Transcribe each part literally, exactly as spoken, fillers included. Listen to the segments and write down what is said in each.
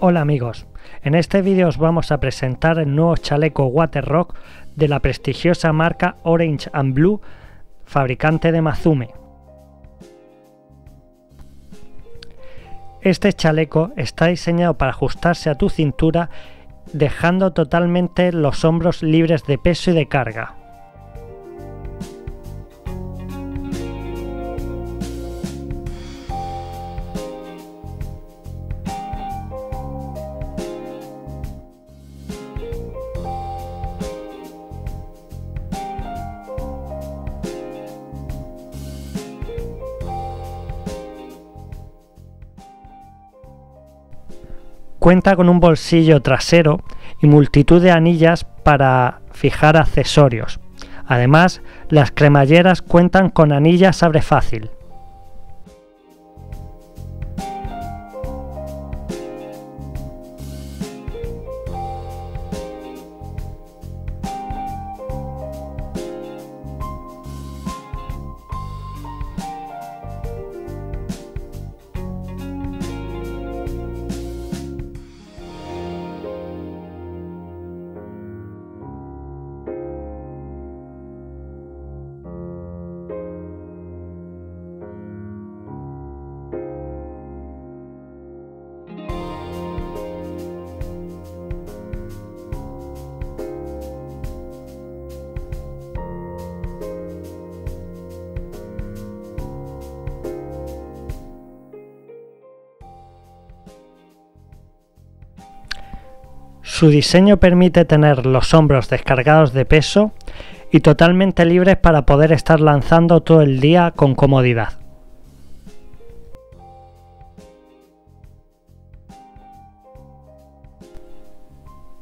Hola amigos, en este vídeo os vamos a presentar el nuevo chaleco Waterrock de la prestigiosa marca Orange and Blue, fabricante de Mazume. Este chaleco está diseñado para ajustarse a tu cintura, dejando totalmente los hombros libres de peso y de carga. Cuenta con un bolsillo trasero y multitud de anillas para fijar accesorios. Además, las cremalleras cuentan con anillas abre fácil. Su diseño permite tener los hombros descargados de peso y totalmente libres para poder estar lanzando todo el día con comodidad.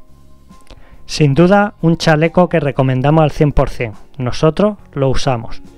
Sin duda, un chaleco que recomendamos al cien por cien. Nosotros lo usamos.